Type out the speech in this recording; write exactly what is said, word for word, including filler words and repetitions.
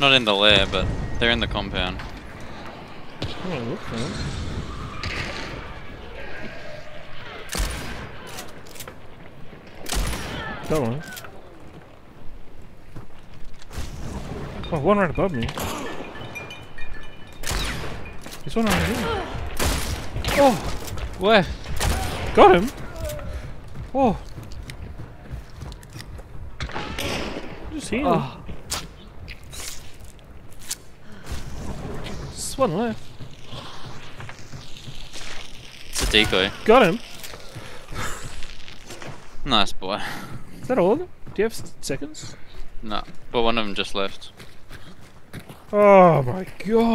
Not in the lair, but they're in the compound. Oh, look for them. Got one. Oh, one right above me. There's one right here. Oh! Where? Got him! Oh! Just heal. Oh. Just one left. It's a decoy. Got him! Nice boy. Is that all of them? Do you have s seconds? No, but one of them just left. Oh my god!